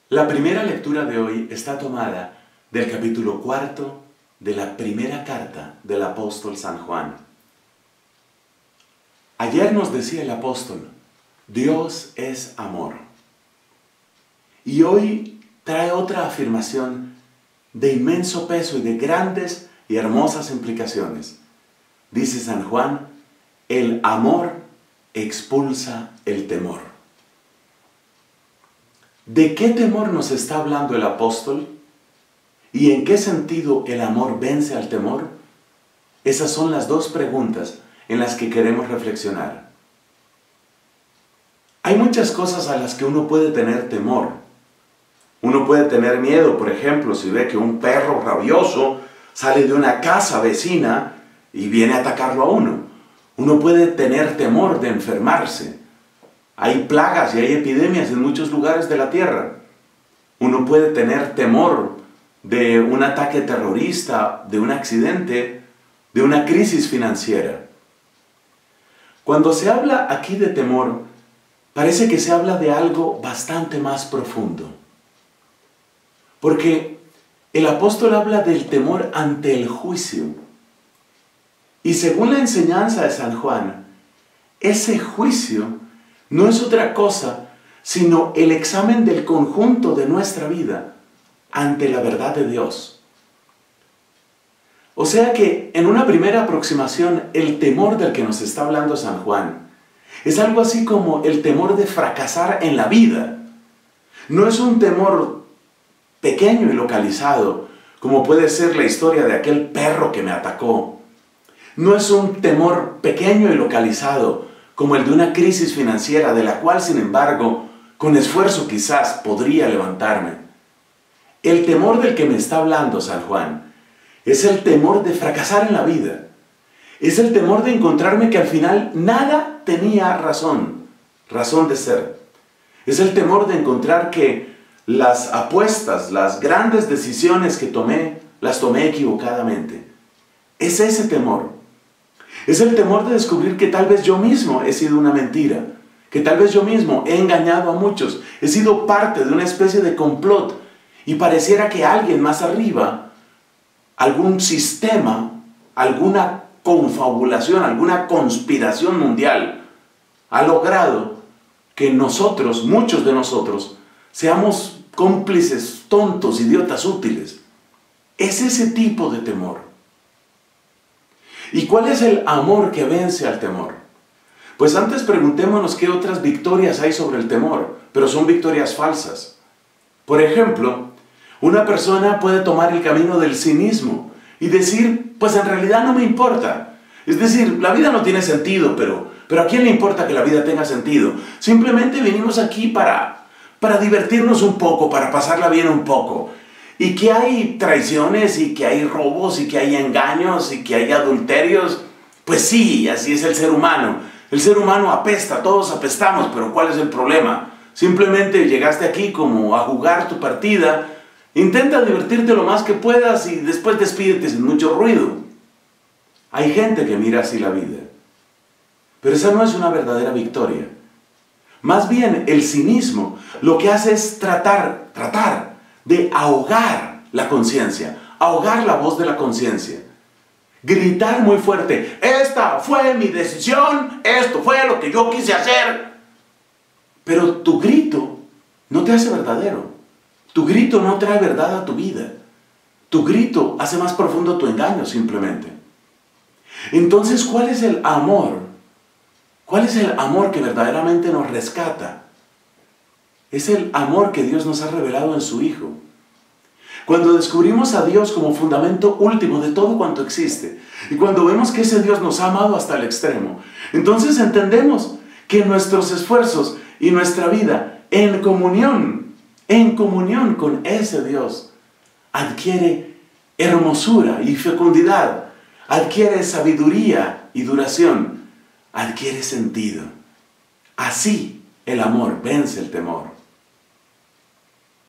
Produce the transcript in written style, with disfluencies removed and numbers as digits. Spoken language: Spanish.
La primera lectura de hoy está tomada del capítulo 4 de la primera carta del apóstol San Juan. Ayer nos decía el apóstol, Dios es amor. Y hoy trae otra afirmación de inmenso peso y de grandes y hermosas implicaciones. Dice San Juan, el amor expulsa el temor. ¿De qué temor nos está hablando el apóstol? ¿Y en qué sentido el amor vence al temor? Esas son las dos preguntas en las que queremos reflexionar. Hay muchas cosas a las que uno puede tener temor. Uno puede tener miedo, por ejemplo, si ve que un perro rabioso sale de una casa vecina y viene a atacarlo a uno. Uno puede tener temor de enfermarse. Hay plagas y hay epidemias en muchos lugares de la tierra. Uno puede tener temor de un ataque terrorista, de un accidente, de una crisis financiera. Cuando se habla aquí de temor, parece que se habla de algo bastante más profundo. Porque el apóstol habla del temor ante el juicio. Y según la enseñanza de San Juan, ese juicio no es otra cosa sino el examen del conjunto de nuestra vida ante la verdad de Dios. O sea que en una primera aproximación, el temor del que nos está hablando San Juan es algo así como el temor de fracasar en la vida. No es un temor pequeño y localizado, como puede ser la historia de aquel perro que me atacó. No es un temor pequeño y localizado, como el de una crisis financiera de la cual, sin embargo, con esfuerzo quizás podría levantarme. El temor del que me está hablando San Juan es el temor de fracasar en la vida. Es el temor de encontrarme que al final nada tenía razón de ser. Es el temor de encontrar que las apuestas, las grandes decisiones que tomé, las tomé equivocadamente. Es ese temor. Es el temor de descubrir que tal vez yo mismo he sido una mentira, que tal vez yo mismo he engañado a muchos, he sido parte de una especie de complot y pareciera que alguien más arriba, algún sistema, alguna confabulación, alguna conspiración mundial ha logrado que nosotros, muchos de nosotros, seamos cómplices tontos, idiotas útiles. Es ese tipo de temor. ¿Y cuál es el amor que vence al temor? Pues antes preguntémonos qué otras victorias hay sobre el temor, pero son victorias falsas. Por ejemplo, una persona puede tomar el camino del cinismo y decir, pues en realidad no me importa. Es decir, la vida no tiene sentido, pero ¿a quién le importa que la vida tenga sentido? Simplemente venimos aquí para divertirnos un poco, para pasarla bien un poco. Y que hay traiciones, y que hay robos, y que hay engaños, y que hay adulterios. Pues sí, así es el ser humano. El ser humano apesta, todos apestamos, pero ¿cuál es el problema? Simplemente llegaste aquí como a jugar tu partida. Intenta divertirte lo más que puedas y después despídete sin mucho ruido. Hay gente que mira así la vida. Pero esa no es una verdadera victoria. Más bien, el cinismo lo que hace es tratar de ahogar la conciencia, ahogar la voz de la conciencia. Gritar muy fuerte, esta fue mi decisión, esto fue lo que yo quise hacer. Pero tu grito no te hace verdadero. Tu grito no trae verdad a tu vida. Tu grito hace más profundo tu engaño simplemente. Entonces, ¿cuál es el amor? ¿Cuál es el amor que verdaderamente nos rescata? Es el amor que Dios nos ha revelado en su Hijo. Cuando descubrimos a Dios como fundamento último de todo cuanto existe, y cuando vemos que ese Dios nos ha amado hasta el extremo, entonces entendemos que nuestros esfuerzos y nuestra vida en comunión con ese Dios, adquiere hermosura y fecundidad, adquiere sabiduría y duración, adquiere sentido. Así el amor vence el temor.